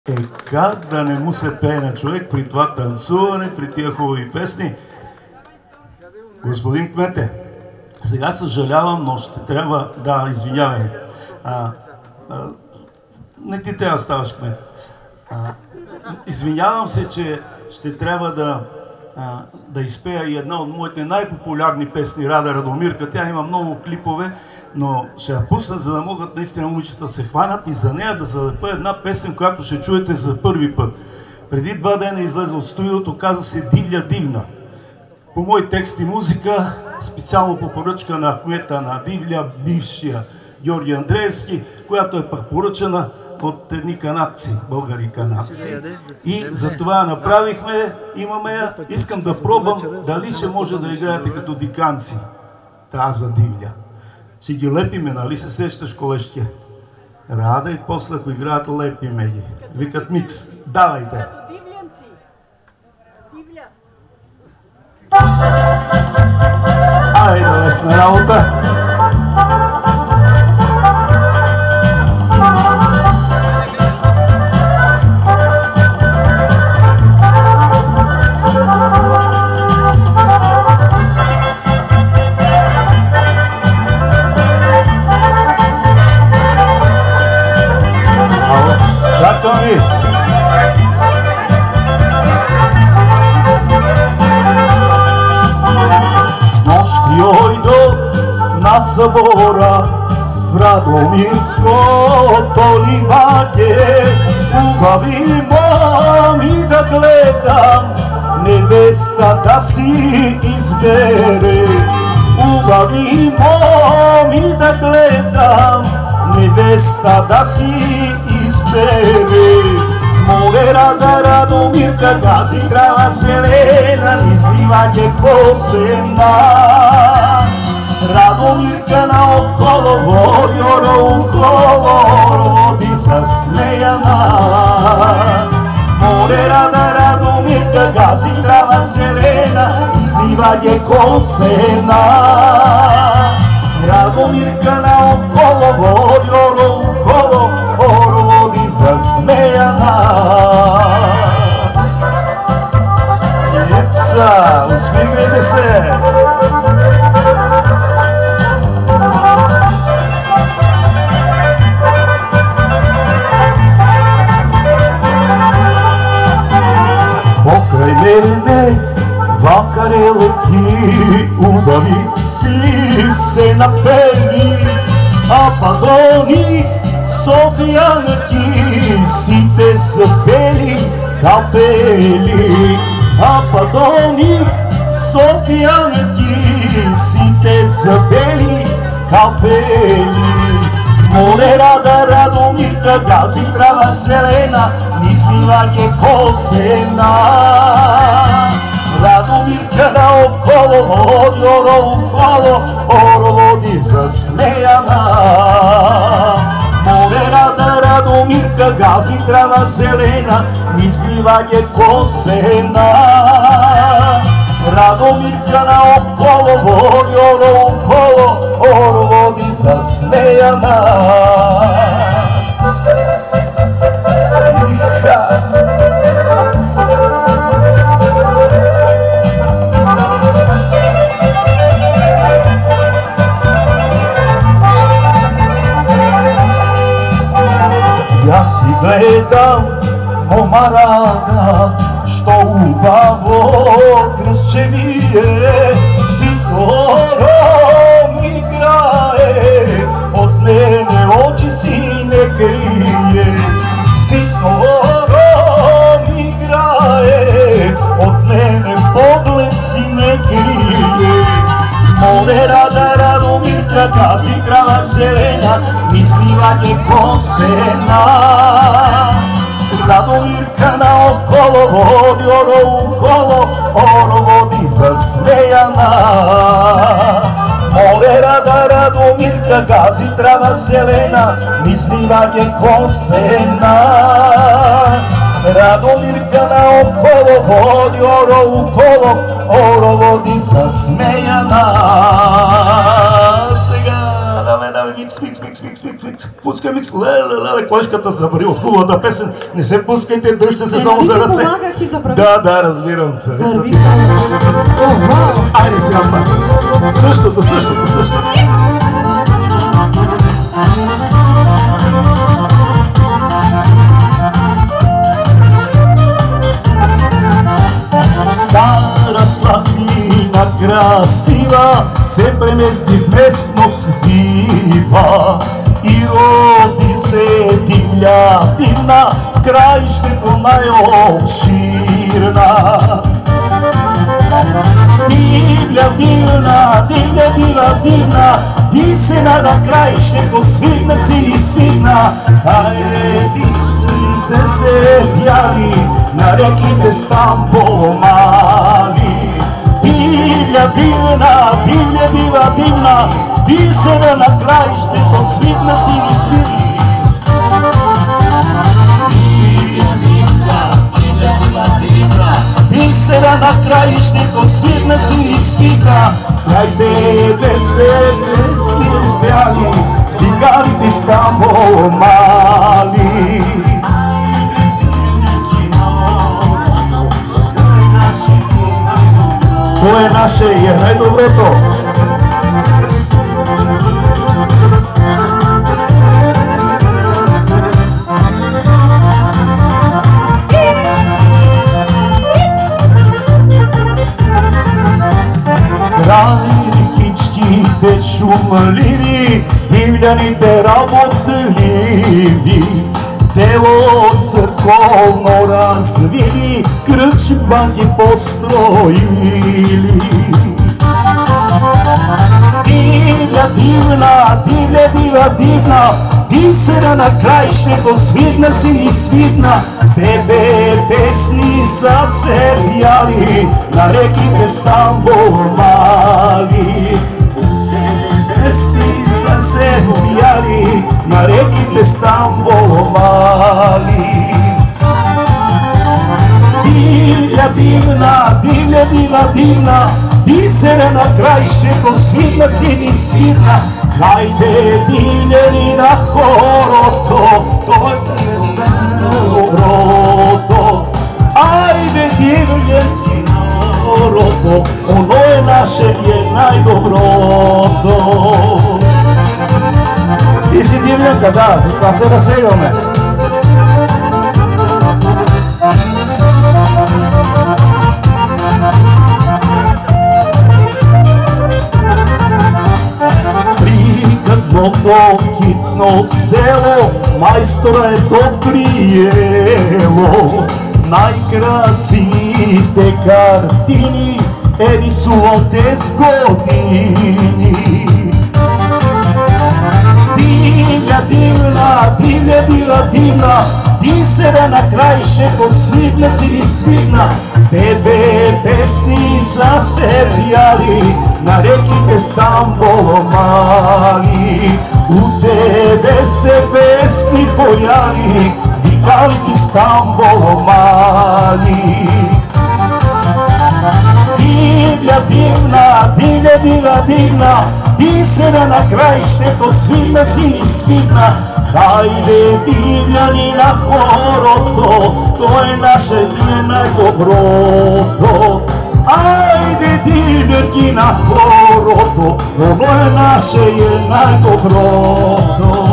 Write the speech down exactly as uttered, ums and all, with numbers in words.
Е, как да не му се пее на човек при това танцуване, при тия хубави песни? Господин кмете, сега съжалявам, но ще трябва... Да, извинявай. А, а, не ти трябва да ставаш кмет. А, извинявам се, че ще трябва да, а, да изпея и една от моите най-популярни песни, Рада Радомирка. Тя има много клипове, но ще я пусна, за да могат наистина момичета да се хванат и за нея да залепя една песен, която ще чуете за първи път. Преди два дена излезе от студиото, каза се Дивля Дивна. По мой текст и музика, специално по поръчка на кмета на Дивля, бившия Георги Андреевски, която е пък поръчана от едни канадци, българи канадци. И за това направихме, имаме я. Искам да пробвам дали ще може да играете като диканци. Та за Дивля. Си ги лепиме, нали се сещаш, колежке? Рада и после, ако играят, лепиме ги. Викат микс. Давайте! Айде, лесна работа! Чакай! С нощи ойдох на събора в Радомирското ливаде, хубави моми да гледам, невестата си избере. Хубави моми да гледам, невестата си избере. Море Рада Радомирка, гази трава зелена, изливање косена. Радомирка наоколо води, оро около, води засмеяна. Море Рада Радомирка, гази трава зелена, изливање косена. Радомирка наоколо води, оро около, оро води засмеяна. Епса, усмихвайте се! Покрай мене вакарелки, убавици се напели, а па до них софиянки, сите забели капели. А па до них софиянки, сите забели капели. Море Рада Радомирка, гази трава зелена, изливање косена. Радомирка наоколо води, оро около, оро води засмеяна. Море Рада Радомирка, гази трава зелена, изливање косена. Радомирка наоколо води, оро около, оро води засмеяна. Јас си гледам мома Рада, што убаво кръстчевие, ситором играе, од мене очи си не крие. Ситором играе, од мене поглед си не крие. Море Рада Радомирка, гази трава зелена, изливање косена. Радомирка наоколо води, оро около, оро води засмеяна. Море Рада Радомирка, гази трава зелена, изливање косена. Радомирка наоколо води, оро около, оро води засмеяна. Сега да ме да ми микс, микс, микс, микс, микс, микс, пускай микс, леле, леле, кошката завари от хубавата песен, не се пускайте, дръжте се само за ръце. Да, да, разбирам, харесват. Айде сега пак. Същото, същото, същото. Стара слатина красива се премести в местност дива и роди се дивля дивна в краището най-обширна. Дивля дивна, дивля дива дивна, дисена на краището, свигна си и свигна. Хайде дисница се бяли, на реките Стамбол мали. Дивля дивна, дивля дива дивна, дисена на краището, свигна си и свигна. Бисера на краището, свигна си и свигна. Край тебе се песни бяли, дигарите Стамбол мали. То е наше и е най-доброто. Край рекичките шумливи, дивляните работливи, дело църковно развили, кръчи банки построили. Дивля дивна, дивля дива дивна, бисера на краището, свигна си и свигна. Тебе песни са се пяли, на реките Стамбол мали. Песни са се пяли, на реките Стамбол мали. Дивля дивна, дивля дива дивна, бисера на краището, свигна си и свигна. Хайде дивляни на хорото, то е доброто. Айде дивляни на хорото, оно е наше и е най-доброто. Ти си дивлянка, да, за това се разсейваме. Приказното китно село, майстора е доприело. Най-красивите картини е рисувал тез години. Дивля дивна, дивля дива дивна, бисера на краището, свигна си и свигна. Тебе песни са се пяли, на реките Стамбол мали. У тебе се песни пояли, викали Стамбол мали. Дивля дивна, дивля дива дивна, бисера на краището, свигна си и свигна. Хайде дивляни на хорото, то е наше и е най-доброто. Айде дивлянки на хорото, оно е наше и е най-доброто.